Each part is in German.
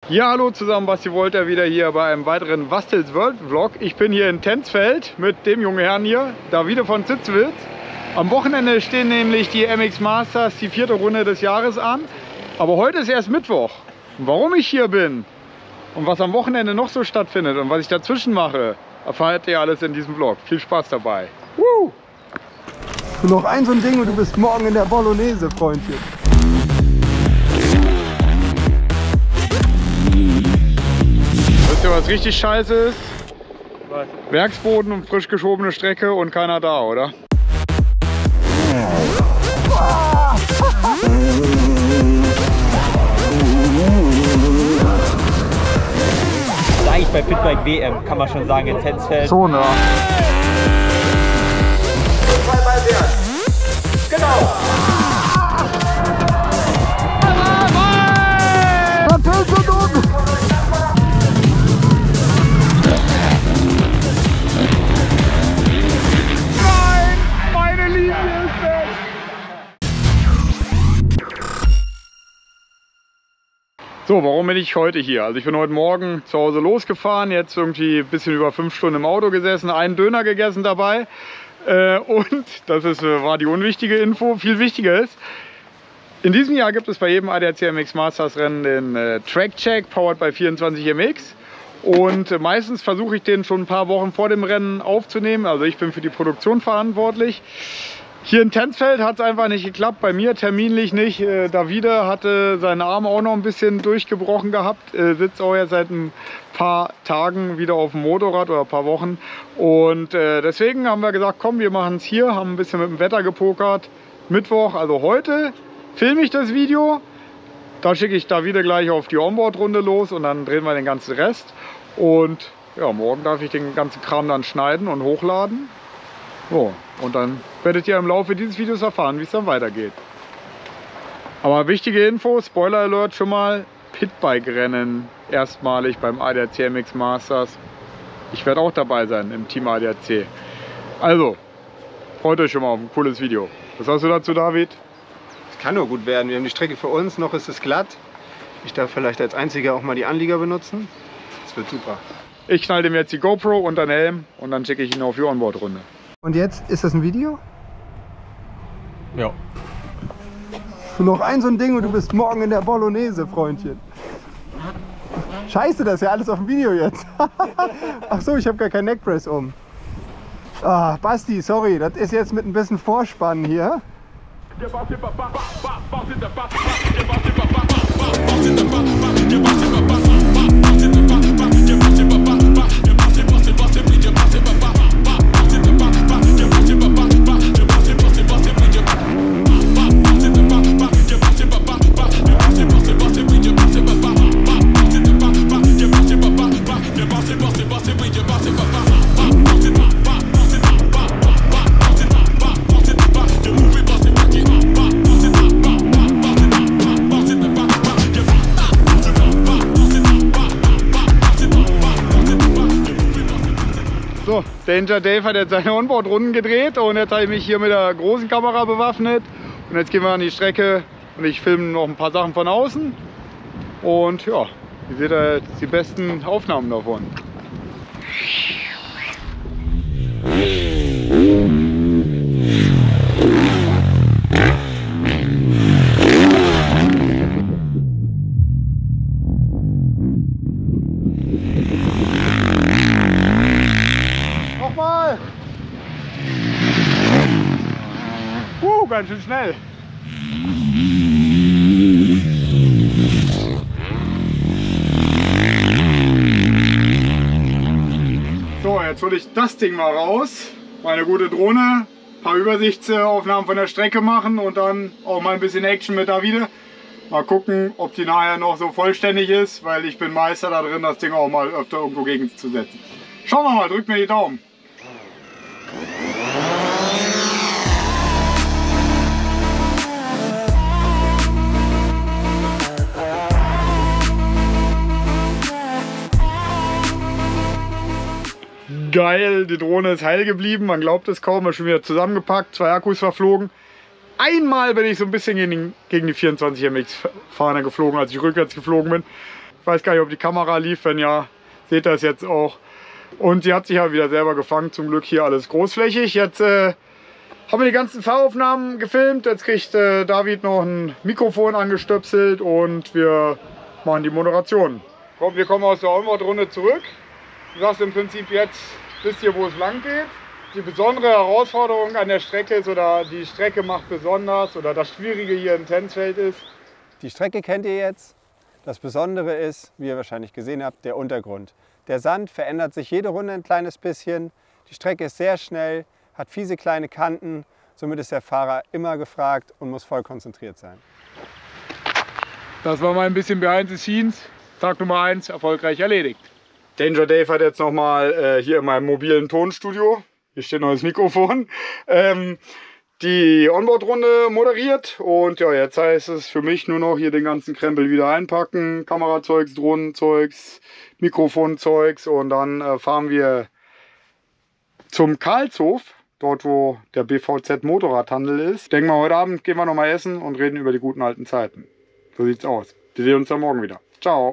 Ja, hallo zusammen, Basti Wolter wieder hier bei einem weiteren Wastels World Vlog. Ich bin hier in Tensfeld mit dem jungen Herrn hier, Davide von Zitzwitz. Am Wochenende stehen nämlich die MX Masters, die 4. Runde des Jahres an. Aber heute ist erst Mittwoch. Und warum ich hier bin und was am Wochenende noch so stattfindet und was ich dazwischen mache, erfahrt ihr alles in diesem Vlog. Viel Spaß dabei. Woo! Noch ein so ein Ding und du bist morgen in der Bolognese, Freundchen. Wisst ihr, was richtig scheiße ist? Was? Werksboden und frisch geschobene Strecke und keiner da, oder? Das ist eigentlich bei Pitbike WM, kann man schon sagen, in Tensfeld. So, ne? Genau! So, warum bin ich heute hier? Also ich bin heute Morgen zu Hause losgefahren, jetzt irgendwie ein bisschen über 5 Stunden im Auto gesessen, einen Döner gegessen dabei und das war die unwichtige Info. Viel wichtiger ist, in diesem Jahr gibt es bei jedem ADAC MX Masters Rennen den Track Check powered by 24MX und meistens versuche ich den schon ein paar Wochen vor dem Rennen aufzunehmen, also ich bin für die Produktion verantwortlich. Hier in Tensfeld hat es einfach nicht geklappt, bei mir terminlich nicht. Davide hatte seinen Arm auch noch ein bisschen durchgebrochen gehabt, sitzt auch jetzt seit ein paar Tagen wieder auf dem Motorrad oder ein paar Wochen. Und deswegen haben wir gesagt, komm, wir machen es hier, haben ein bisschen mit dem Wetter gepokert. Mittwoch, also heute, filme ich das Video. Da schicke ich Davide gleich auf die Onboard-Runde los und dann drehen wir den ganzen Rest. Und ja, morgen darf ich den ganzen Kram dann schneiden und hochladen. So, und dann werdet ihr im Laufe dieses Videos erfahren, wie es dann weitergeht. Aber wichtige Info, Spoiler Alert schon mal, Pitbike-Rennen erstmalig beim ADAC MX Masters. Ich werde auch dabei sein im Team ADAC. Also, freut euch schon mal auf ein cooles Video. Was hast du dazu, David? Es kann nur gut werden. Wir haben die Strecke für uns, noch ist es glatt. Ich darf vielleicht als Einziger auch mal die Anlieger benutzen. Das wird super. Ich knall dem jetzt die GoPro und den Helm und dann schicke ich ihn auf die Onboard-Runde. Und jetzt, ist das ein Video? Ja. Noch ein so ein Ding und du bist morgen in der Bolognese, Freundchen. Scheiße, das ist ja alles auf dem Video jetzt. Ach so, ich habe gar keinen Neckpress um. Ah, Basti, sorry, das ist jetzt mit ein bisschen Vorspann hier. So, Danger Dave hat jetzt seine Onboard-Runden gedreht und jetzt habe ich mich hier mit der großen Kamera bewaffnet. Und jetzt gehen wir an die Strecke und ich filme noch ein paar Sachen von außen. Und ja, ihr seht da jetzt die besten Aufnahmen davon. Nochmal! Ganz schön schnell. So, jetzt hole ich das Ding mal raus. Meine gute Drohne. Ein paar Übersichtsaufnahmen von der Strecke machen und dann auch mal ein bisschen Action mit Davide. Mal gucken, ob die nachher noch so vollständig ist, weil ich bin Meister da drin, das Ding auch mal öfter irgendwo gegenzusetzen. Schauen wir mal, drückt mir die Daumen. Geil, die Drohne ist heil geblieben, man glaubt es kaum, ist schon wieder zusammengepackt, 2 Akkus verflogen. Einmal bin ich so ein bisschen gegen die 24MX Fahne geflogen, als ich rückwärts geflogen bin. Ich weiß gar nicht, ob die Kamera lief. Wenn ja, seht ihr das jetzt auch. Und sie hat sich ja wieder selber gefangen. Zum Glück hier alles großflächig. Jetzt haben wir die ganzen Fahraufnahmen gefilmt. Jetzt kriegt David noch ein Mikrofon angestöpselt und wir machen die Moderation. Komm, wir kommen aus der Onboard-Runde zurück. Du sagst im Prinzip jetzt, wisst ihr, wo es lang geht. Die besondere Herausforderung an der Strecke ist, oder die Strecke macht besonders, oder das Schwierige hier im Tänzfeld ist. Die Strecke kennt ihr jetzt. Das Besondere ist, wie ihr wahrscheinlich gesehen habt, der Untergrund. Der Sand verändert sich jede Runde ein kleines bisschen. Die Strecke ist sehr schnell, hat fiese kleine Kanten. Somit ist der Fahrer immer gefragt und muss voll konzentriert sein. Das war mal ein bisschen behind the scenes. Tag Nummer 1 erfolgreich erledigt. Danger Dave hat jetzt nochmal hier in meinem mobilen Tonstudio, hier steht noch das Mikrofon, die Onboard-Runde moderiert. Und ja, jetzt heißt es für mich nur noch hier den ganzen Krempel wieder einpacken. Kamerazeugs, Drohnenzeugs, Mikrofonzeugs. Und dann fahren wir zum Karlshof, dort wo der BVZ Motorradhandel ist. Ich denke mal, heute Abend gehen wir noch mal essen und reden über die guten alten Zeiten. So sieht's aus. Wir sehen uns dann morgen wieder. Ciao.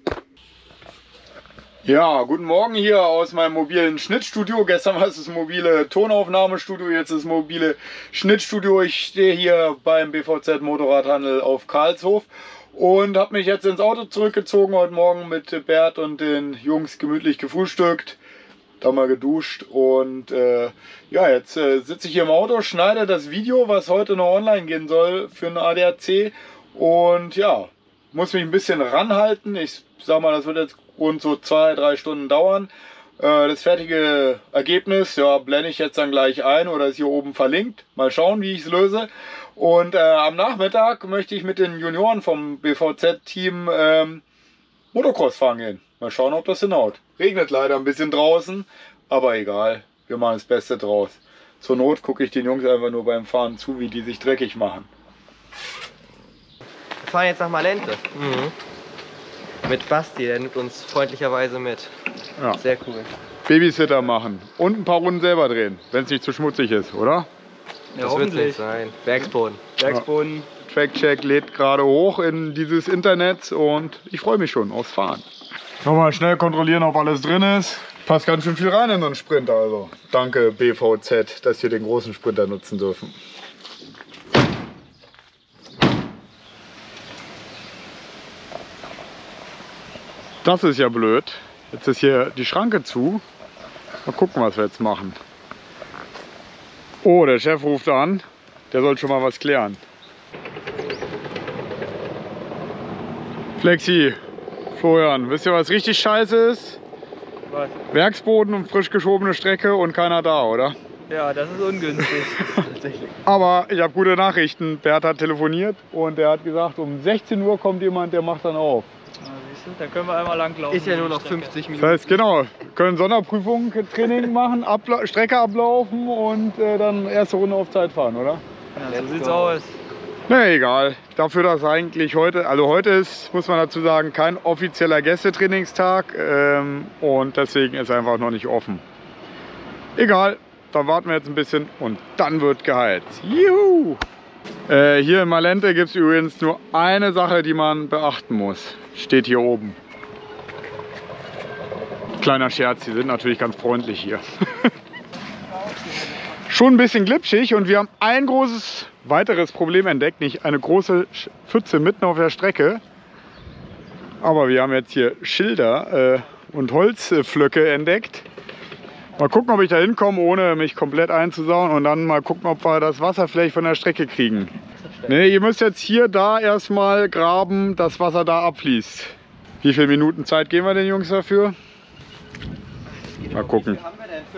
Ja, guten Morgen hier aus meinem mobilen Schnittstudio. Gestern war es das mobile Tonaufnahmestudio, jetzt das mobile Schnittstudio. Ich stehe hier beim BVZ Motorradhandel auf Karlshof und habe mich jetzt ins Auto zurückgezogen. Heute Morgen mit Bert und den Jungs gemütlich gefrühstückt, da mal geduscht und ja, jetzt sitze ich hier im Auto, schneide das Video, was heute noch online gehen soll für einen ADAC und ja, muss mich ein bisschen ranhalten. Ich sag mal, das wird jetzt rund so 2-3 Stunden dauern. Das fertige Ergebnis, ja, blende ich jetzt dann gleich ein oder ist hier oben verlinkt. Mal schauen, wie ich es löse. Und am Nachmittag möchte ich mit den Junioren vom BVZ-Team Motocross fahren gehen. Mal schauen, ob das hinhaut. Regnet leider ein bisschen draußen, aber egal. Wir machen das Beste draus. Zur Not gucke ich den Jungs einfach nur beim Fahren zu, wie die sich dreckig machen. Wir fahren jetzt nach Malente. Mit Basti, der nimmt uns freundlicherweise mit. Ja. Sehr cool. Babysitter machen und ein paar Runden selber drehen, wenn es nicht zu schmutzig ist, oder? Ja, das wird nicht sein. Werksboden. Werksboden. Ja. Trackcheck lädt gerade hoch in dieses Internet und ich freue mich schon aufs Fahren. Nochmal schnell kontrollieren, ob alles drin ist. Passt ganz schön viel rein in so einen Sprinter. Also danke BVZ, dass wir den großen Sprinter nutzen dürfen. Das ist ja blöd. Jetzt ist hier die Schranke zu. Mal gucken, was wir jetzt machen. Oh, der Chef ruft an. Der soll schon mal was klären. Flexi, Florian, wisst ihr, was richtig scheiße ist? Was? Werksboden und frisch geschobene Strecke und keiner da, oder? Ja, das ist ungünstig. Tatsächlich. Aber ich habe gute Nachrichten. Bert hat telefoniert und er hat gesagt, um 16 Uhr kommt jemand, der macht dann auf. Da können wir einmal langlaufen. Ist ja nur noch 50 Minuten. Das heißt, genau, wir können Sonderprüfungen, Training machen, Strecke ablaufen und dann erste Runde auf Zeit fahren, oder? Ja, so sieht's aus. Na egal, dafür, dass eigentlich heute, also heute ist, muss man dazu sagen, kein offizieller Gästetrainingstag und deswegen ist einfach noch nicht offen. Egal, dann warten wir jetzt ein bisschen und dann wird geheizt. Juhu! Hier in Malente gibt es übrigens nur eine Sache, die man beachten muss. Steht hier oben. Kleiner Scherz, die sind natürlich ganz freundlich hier. Schon ein bisschen glitschig und wir haben ein großes weiteres Problem entdeckt. Nicht eine große Pfütze mitten auf der Strecke. Aber wir haben jetzt hier Schilder und Holzflöcke entdeckt. Mal gucken, ob ich da hinkomme, ohne mich komplett einzusauen und dann mal gucken, ob wir das Wasser vielleicht von der Strecke kriegen. Ne, ihr müsst jetzt hier da erstmal graben, dass Wasser da abfließt. Wie viele Minuten Zeit geben wir den Jungs dafür? Mal gucken. Wie viel haben wir denn?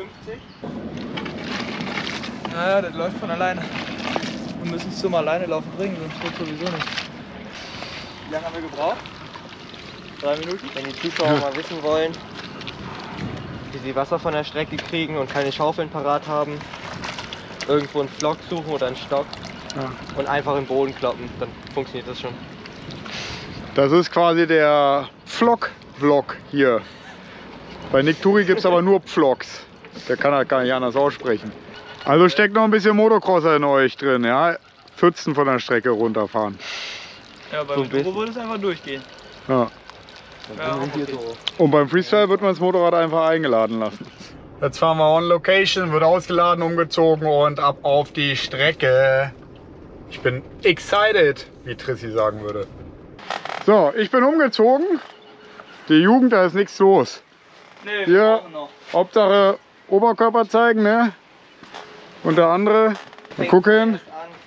50? Ja, das läuft von alleine. Wir müssen es zum alleine laufen bringen, sonst geht sowieso nicht. Wie lange haben wir gebraucht? 3 Minuten? Wenn die Zuschauer mal wissen wollen, wie sie Wasser von der Strecke kriegen und keine Schaufeln parat haben, irgendwo einen Flock suchen oder einen Stock und einfach im Boden kloppen, dann funktioniert das schon. Das ist quasi der Pflock-Vlog hier. Bei Nick Turi gibt es aber nur Pflocks. Der kann halt gar nicht anders aussprechen. Also steckt noch ein bisschen Motocrosser in euch drin, ja? Pfützen von der Strecke runterfahren. Ja, beim Turbo würde es einfach durchgehen. Ja. Dann sind wir so. Und beim Freestyle wird man das Motorrad einfach eingeladen lassen. Jetzt fahren wir on Location, wird ausgeladen, umgezogen und ab auf die Strecke. Ich bin excited, wie Trissi sagen würde. So, ich bin umgezogen. Die Jugend, da ist nichts los. Nee, Hier, Hauptsache Oberkörper zeigen, ne? Und der andere, mal gucken.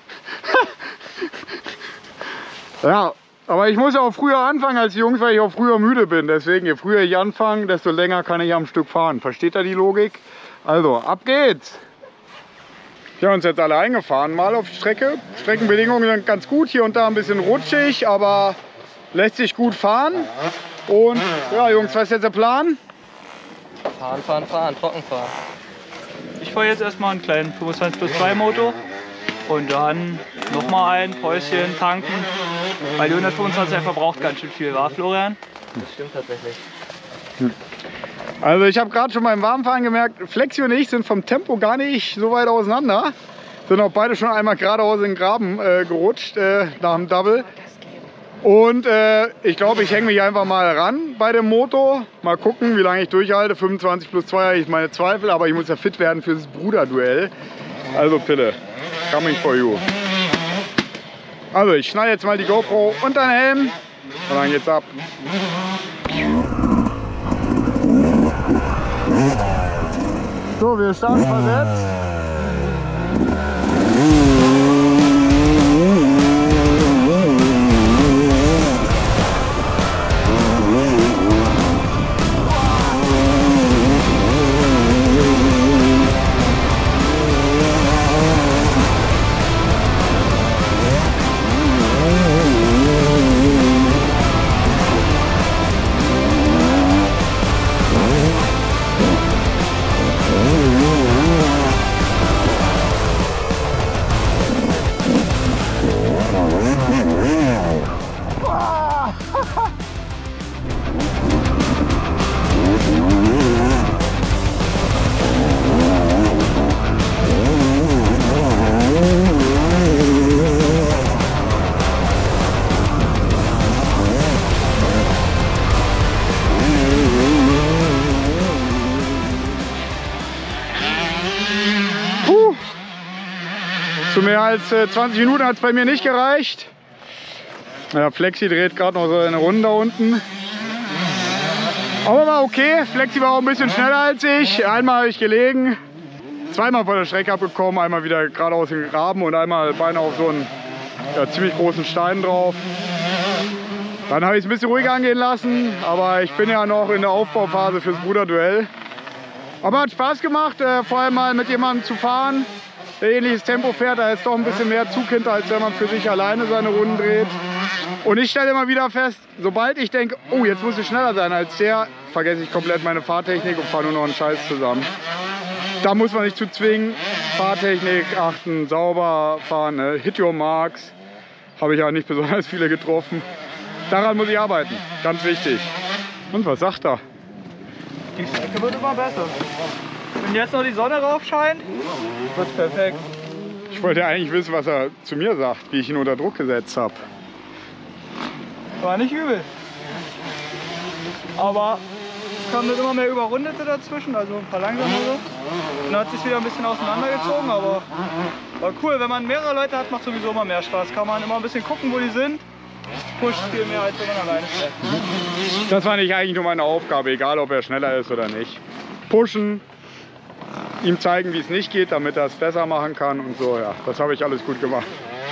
Ja, aber ich muss auch früher anfangen als die Jungs, weil ich auch früher müde bin. Deswegen, je früher ich anfange, desto länger kann ich am Stück fahren. Versteht ihr die Logik? Also, ab geht's! Wir haben uns jetzt alle eingefahren, mal auf die Strecke. Streckenbedingungen sind ganz gut, hier und da ein bisschen rutschig, aber lässt sich gut fahren. Und ja, Jungs, was ist jetzt der Plan? Fahren, trocken fahren. Ich fahre jetzt erstmal einen kleinen 25+2 Motor und dann nochmal ein Päuschen tanken, weil die 125 verbraucht ganz schön viel, war Florian? Das stimmt tatsächlich. Also ich habe gerade schon beim Warmfahren gemerkt, Flexi und ich sind vom Tempo gar nicht so weit auseinander. Sind auch beide schon einmal geradeaus in den Graben gerutscht nach dem Double. Und ich glaube, ich hänge mich einfach mal ran bei dem Motor. Mal gucken, wie lange ich durchhalte. 25+2 habe ich meine Zweifel, aber ich muss ja fit werden für das Bruderduell. Also Pille, coming for you. Also ich schneide jetzt mal die GoPro und den Helm und dann geht's ab. So, wir starten versetzt. Zu mehr als 20 Minuten hat es bei mir nicht gereicht. Ja, Flexi dreht gerade noch so eine Runde da unten. Aber war okay. Flexi war auch ein bisschen schneller als ich. Einmal habe ich gelegen, zweimal von der Strecke abgekommen, einmal wieder geradeaus in den Graben und einmal beinahe auf so einen ziemlich großen Stein drauf. Dann habe ich es ein bisschen ruhiger angehen lassen, aber ich bin ja noch in der Aufbauphase fürs Bruderduell. Aber hat Spaß gemacht, vor allem mal mit jemandem zu fahren, der ähnliches Tempo fährt. Da ist doch ein bisschen mehr Zug hinter, als wenn man für sich alleine seine Runden dreht. Und ich stelle immer wieder fest, sobald ich denke, oh, jetzt muss ich schneller sein als der, vergesse ich komplett meine Fahrtechnik und fahre nur noch einen Scheiß zusammen. Da muss man nicht zu zwingen. Fahrtechnik achten, sauber fahren, ne? Hit your marks. Habe ich ja nicht besonders viele getroffen. Daran muss ich arbeiten, ganz wichtig. Und was sagt er? Die Strecke wird immer besser. Wenn jetzt noch die Sonne rauf scheint, wird's perfekt. Ich wollte ja eigentlich wissen, was er zu mir sagt, wie ich ihn unter Druck gesetzt habe. War nicht übel. Aber es kamen dann immer mehr Überrundete dazwischen, also ein paar langsamere. Dann hat sich wieder ein bisschen auseinandergezogen, aber war cool. Wenn man mehrere Leute hat, macht sowieso immer mehr Spaß. Kann man immer ein bisschen gucken, wo die sind. Pusht viel mehr, als wenn man alleine fährt. Das war nicht eigentlich nur meine Aufgabe, egal ob er schneller ist oder nicht. Pushen, ihm zeigen, wie es nicht geht, damit er es besser machen kann und so. Ja, das habe ich alles gut gemacht.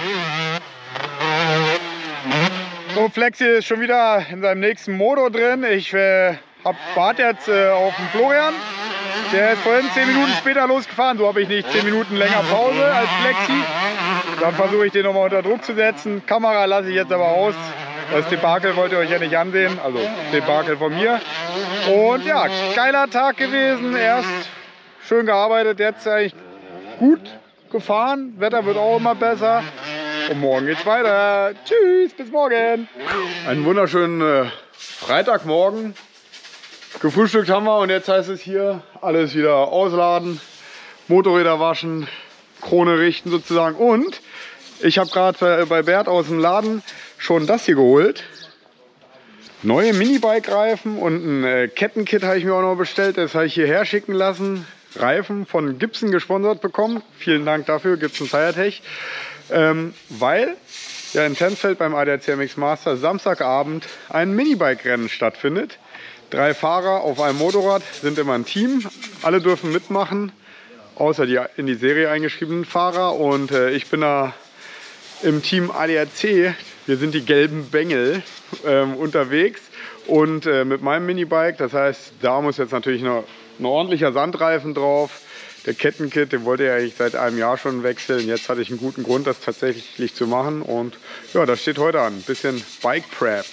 So, Flexi ist schon wieder in seinem nächsten Motor drin. Ich warte jetzt auf den Florian. Der ist vorhin 10 Minuten später losgefahren. So habe ich nicht 10 Minuten länger Pause als Flexi. Dann versuche ich den nochmal unter Druck zu setzen. Kamera lasse ich jetzt aber aus. Das Debakel wollt ihr euch ja nicht ansehen. Also Debakel von mir. Und ja, geiler Tag gewesen. Erst schön gearbeitet, jetzt eigentlich gut gefahren. Wetter wird auch immer besser. Und morgen geht's weiter. Tschüss, bis morgen. Einen wunderschönen Freitagmorgen. Gefrühstückt haben wir und jetzt heißt es hier alles wieder ausladen, Motorräder waschen, Krone richten sozusagen. Und ich habe gerade bei Bert aus dem Laden schon das hier geholt. neue Minibike-Reifen und ein Kettenkit habe ich mir auch noch bestellt. Das habe ich hierher schicken lassen. Reifen von Gibson gesponsert bekommen. Vielen Dank dafür, Gibson Tire-Tech. Weil ja in Tensfeld beim ADAC MX Master Samstagabend ein Minibike-Rennen stattfindet. 3 Fahrer auf einem Motorrad sind immer ein Team. Alle dürfen mitmachen, außer die in die Serie eingeschriebenen Fahrer. Und ich bin da im Team ADAC. Wir sind die gelben Bengel unterwegs. Und mit meinem Minibike, das heißt, da muss jetzt natürlich noch ein ordentlicher Sandreifen drauf. Der Kettenkit, den wollte ich eigentlich seit einem Jahr schon wechseln. Jetzt hatte ich einen guten Grund, das tatsächlich zu machen. Und ja, das steht heute an. Ein bisschen Bike Prep.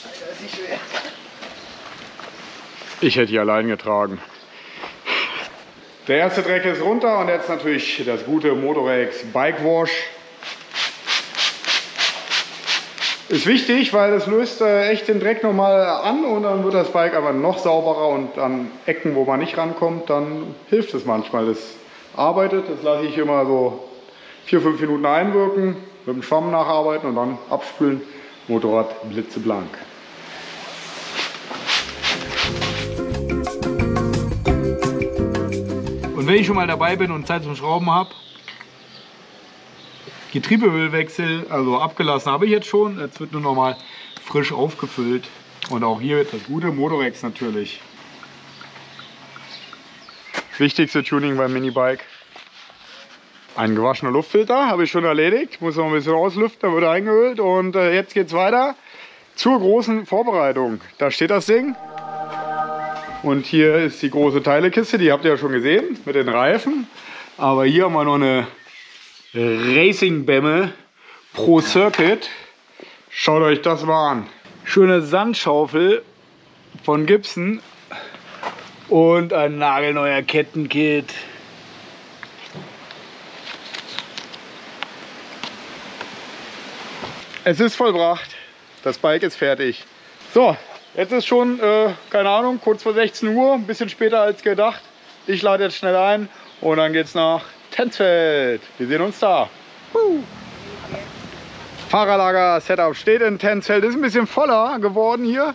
Ich hätte die allein getragen. Der erste Dreck ist runter und jetzt natürlich das gute Motorex Bike Wash. Ist wichtig, weil es löst echt den Dreck nochmal an und dann wird das Bike aber noch sauberer und an Ecken, wo man nicht rankommt, dann hilft es manchmal. Das arbeitet, das lasse ich immer so 4-5 Minuten einwirken, mit dem Schwamm nacharbeiten und dann abspülen. Motorrad blitzeblank. Und wenn ich schon mal dabei bin und Zeit zum Schrauben habe, Getriebeölwechsel, also abgelassen habe ich jetzt schon. Jetzt wird nur noch mal frisch aufgefüllt. Und auch hier das gute Motorex natürlich. Wichtigste Tuning beim Minibike. Ein gewaschener Luftfilter habe ich schon erledigt. Muss noch ein bisschen auslüften, dann wird er eingeölt. Und jetzt geht es weiter zur großen Vorbereitung. Da steht das Ding. Und hier ist die große Teilekiste, die habt ihr ja schon gesehen mit den Reifen. Aber hier haben wir noch eine Racing-Bämme Pro Circuit. Schaut euch das mal an. Schöne Sandschaufel von Gibson und ein nagelneuer Kettenkit. Es ist vollbracht. Das Bike ist fertig. So, jetzt ist schon, keine Ahnung, kurz vor 16 Uhr, ein bisschen später als gedacht. Ich lade jetzt schnell ein und dann geht's nach Tensfeld. Wir sehen uns da. Fahrerlager-Setup steht in Tensfeld. Ist ein bisschen voller geworden hier.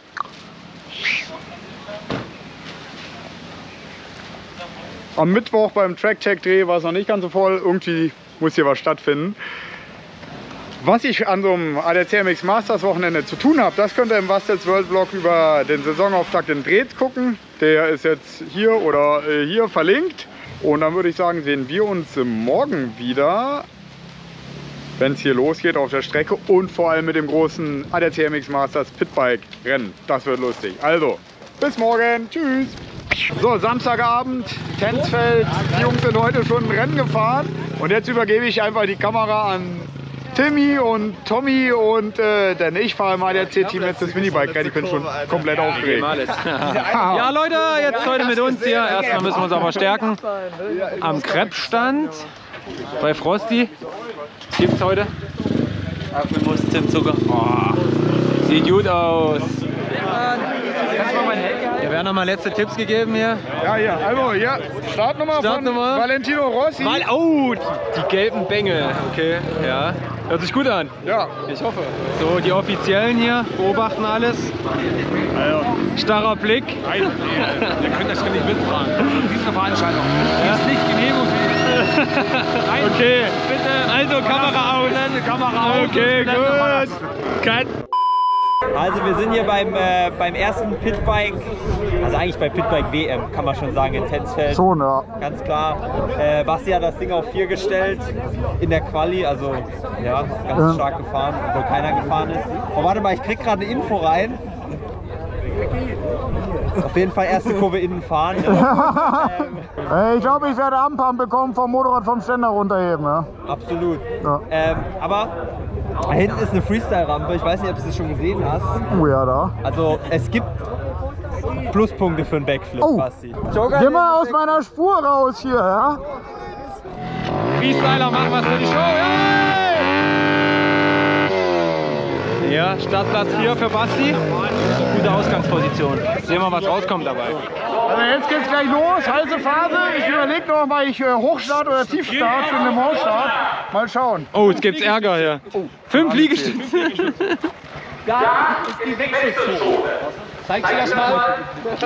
Am Mittwoch beim Track-Check-Dreh war es noch nicht ganz so voll. Irgendwie muss hier was stattfinden. Was ich an so einem ADAC MX Masters Wochenende zu tun habe, das könnt ihr im Bastels World Vlog über den Saisonauftakt in Drehs gucken. Der ist jetzt hier oder hier verlinkt. Und dann würde ich sagen, sehen wir uns morgen wieder, wenn es hier losgeht auf der Strecke und vor allem mit dem großen ADAC MX Masters Pitbike Rennen. Das wird lustig. Also, bis morgen. Tschüss. So, Samstagabend, Tensfeld. Die Jungs sind heute schon ein Rennen gefahren. Und jetzt übergebe ich einfach die Kamera an Timmy und Tommy und denn ich fahre im ADAC-Team jetzt das Minibike-Rennen. Ich bin schon komplett aufgeregt. Ja Leute, jetzt heute mit uns hier. Erstmal müssen wir uns aber stärken. Am Crepe-Stand bei Frosty. Was gibt's heute? Apfelmus, Zimtzucker. Oh, sieht gut aus. Hier werden nochmal letzte Tipps gegeben hier. Ja, hier. Also, hier. Startnummer von Valentino Rossi. Oh, die gelben Bengel. Okay, ja. Hört sich gut an. Ja. Ich hoffe. So, die Offiziellen hier beobachten alles. Also. Starrer Blick. Nein, wir können das nicht mitfahren. Diese Veranstaltung ist nicht genehmigt. Nein, Okay, bitte. also Kamera aus. Kamera aus. Okay, gut. Cut. Also wir sind hier beim ersten Pitbike, also eigentlich bei Pitbike WM, kann man schon sagen, in Tensfeld. Schon, ja. Ganz klar. Basti hat das Ding auf 4 gestellt in der Quali, also ja, ganz stark gefahren, obwohl keiner gefahren ist. Oh, warte mal, ich krieg gerade eine Info rein. Auf jeden Fall erste Kurve innen fahren. Ich glaube, ich werde Ampam bekommen vom Motorrad vom Ständer runterheben. Ja? Absolut. Ja. Aber da hinten ist eine Freestyle-Rampe, ich weiß nicht, ob du das schon gesehen hast. Oh ja, da. Also es gibt Pluspunkte für einen Backflip, Basti. Geh mal aus meiner Spur raus hier, ja? Freestyler machen was für die Show. Hey! Ja, Startplatz 4 für Basti. Gute Ausgangsposition. Sehen wir, was rauskommt dabei. Also jetzt geht's gleich los, heiße Phase. Ich überlege noch, mal ich Hochstart oder Tiefstart für einen Le Mans Start. Mal schauen. Oh, jetzt gibt's Ärger hier. 5 Liegestütze. Da ist die Wechselzone. Zeigst du das mal?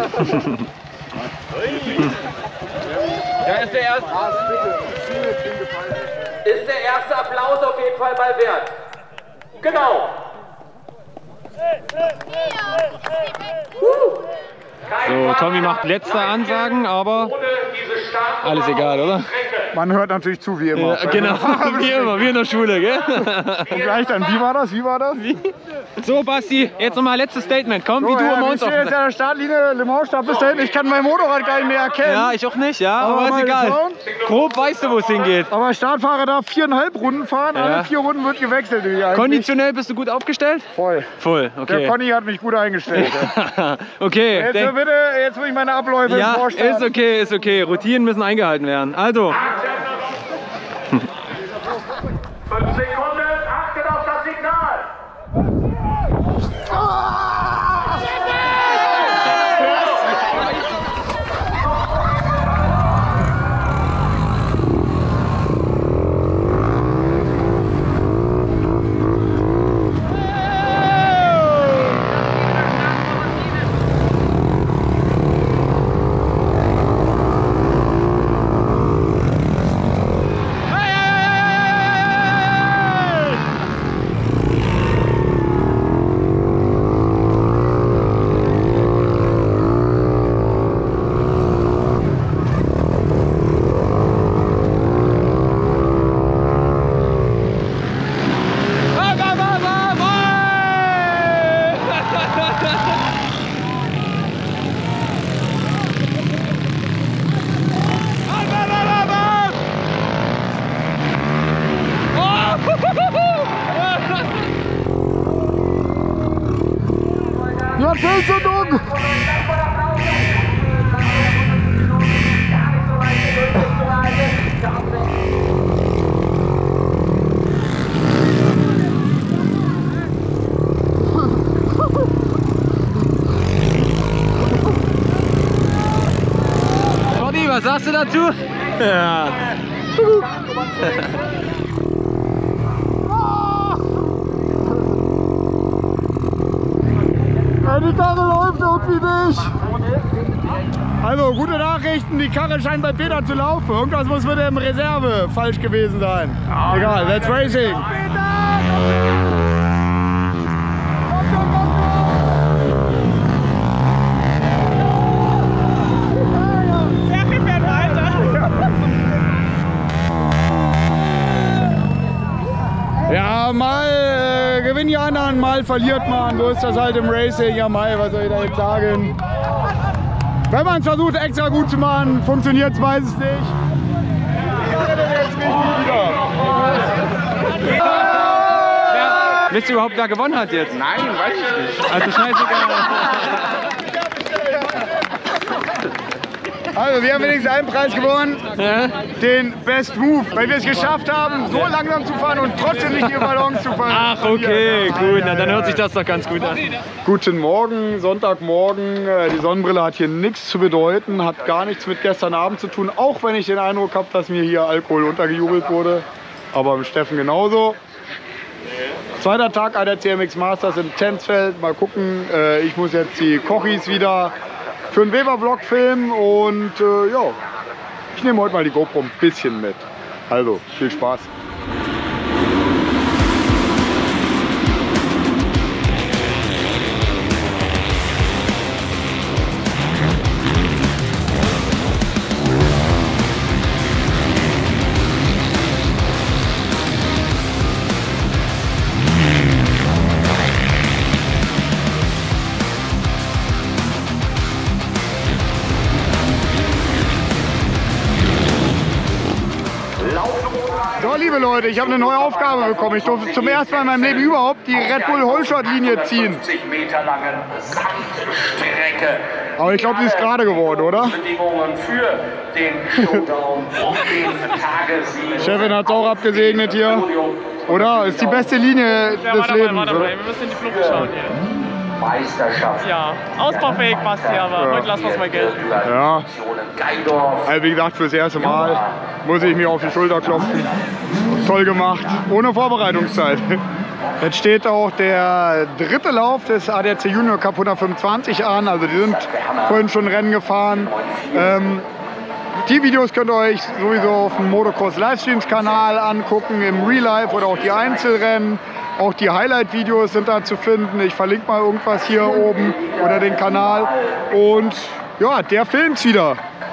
Ja, ist der erste Applaus auf jeden Fall mal wert. Genau. So, Tommy macht letzte Ansagen, aber alles egal, oder? Man hört natürlich zu, wie immer. Ja, genau, wie immer, wie in der Schule, gell? Und gleich dann, wie war das? So, Basti, jetzt nochmal letztes Statement. Komm, wie du ja, um ich uns auf. stehe jetzt an der Startlinie, Le Mans Start bis dahin. Ich kann mein Motorrad gar nicht mehr erkennen. Ja, ich auch nicht, ja, aber ist mal egal. schauen. Grob weißt du, wo es hingeht. Aber Startfahrer darf 4,5 Runden fahren, Ja. alle 4 Runden wird gewechselt. Eigentlich. Konditionell bist du gut aufgestellt? Voll. Voll, Der okay. Conny hat mich gut eingestellt. Okay, Jetzt denk, bitte, jetzt will ich meine Abläufe ja, vorstellen. ist okay, ist okay. Routinen müssen eingehalten werden. Also, 5 Sekunden, achtet auf das Signal! Ja, viel zu dumm! Conny, was sagst du dazu? Ja. Die Karre läuft irgendwie nicht. Also, gute Nachrichten, die Karre scheint bei Peter zu laufen. Irgendwas muss mit dem Reserve falsch gewesen sein. Egal, that's racing. Ja, mal gewinnen die anderen, mal verliert man. So ist das halt im Racing. Ja, mal, was soll ich da jetzt sagen? Wenn man es versucht, extra gut zu machen, funktioniert es meistens nicht. Wisst ihr überhaupt, wer gewonnen hat jetzt? Nein, weiß ich nicht. Also scheißegal. Also, wir haben wenigstens einen Preis gewonnen, Ja? den Best Move, weil wir es geschafft haben, so langsam zu fahren und trotzdem nicht die Ballons zu fahren. Ach, okay, gut, na, dann hört sich das doch ganz gut an. Guten Morgen, Sonntagmorgen. Die Sonnenbrille hat hier nichts zu bedeuten, hat gar nichts mit gestern Abend zu tun, auch wenn ich den Eindruck habe, dass mir hier Alkohol untergejubelt wurde. Aber im Steffen genauso. Zweiter Tag der CMX Masters in Tensfeld. Mal gucken, ich muss jetzt die Kochis wieder für einen Weber-Vlog filmen und ja, ich nehme heute mal die GoPro ein bisschen mit. Also, viel Spaß. So, liebe Leute, ich habe eine neue Aufgabe bekommen. Ich durfte zum ersten Mal in meinem Leben überhaupt die Red Bull Holshot-Linie ziehen. 50 Meter langen Sandstrecke. Aber ich glaube, sie ist gerade geworden, oder? Bedingungen für den Showdown um den Tagessieg. Chefin hat es auch abgesegnet hier. Oder? Ist die beste Linie des Lebens. Wir müssen in die Flucht schauen hier. Meisterschaft. Ja, ausbaufähig Basti, aber heute lassen wir es mal gelten. Ja, Geidorf. also wie gesagt, fürs erste Mal muss ich mir auf die Schulter klopfen. Toll gemacht, ohne Vorbereitungszeit. Jetzt steht auch der dritte Lauf des ADAC Junior Cup 125 an. Also die sind vorhin schon Rennen gefahren. Die Videos könnt ihr euch sowieso auf dem Motocross Livestreams Kanal angucken, im Real Life oder auch die Einzelrennen. Auch die Highlight-Videos sind da zu finden. Ich verlinke mal irgendwas hier oben oder den Kanal. Und ja, der filmt's wieder.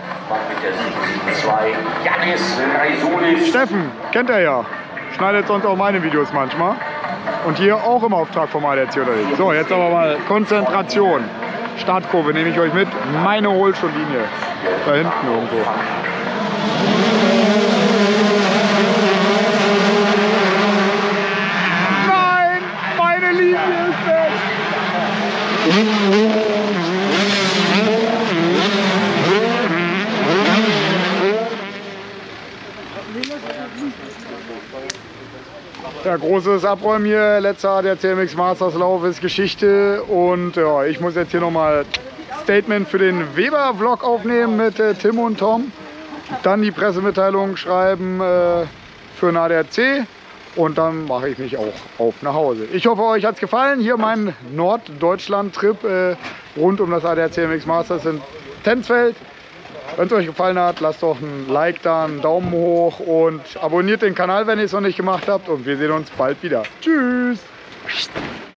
Steffen, kennt er ja. Schneidet sonst auch meine Videos manchmal. Und hier auch im Auftrag vom ADAC unterwegs. So, jetzt aber mal Konzentration. Startkurve nehme ich euch mit. Meine Holschuhlinie. Da hinten irgendwo. Nein! Meine Linie ist weg! Ja, großes Abräumen hier, letzter ADAC MX Masters Lauf ist Geschichte und ja, ich muss jetzt hier nochmal Statement für den Weber-Vlog aufnehmen mit Tim und Tom, dann die Pressemitteilung schreiben für den ADAC und dann mache ich mich auch auf nach Hause. Ich hoffe, euch hat es gefallen, hier mein Norddeutschland-Trip rund um das ADAC MX Masters in Tensfeld. Wenn es euch gefallen hat, lasst doch ein Like da, einen Daumen hoch und abonniert den Kanal, wenn ihr es noch nicht gemacht habt. Und wir sehen uns bald wieder. Tschüss!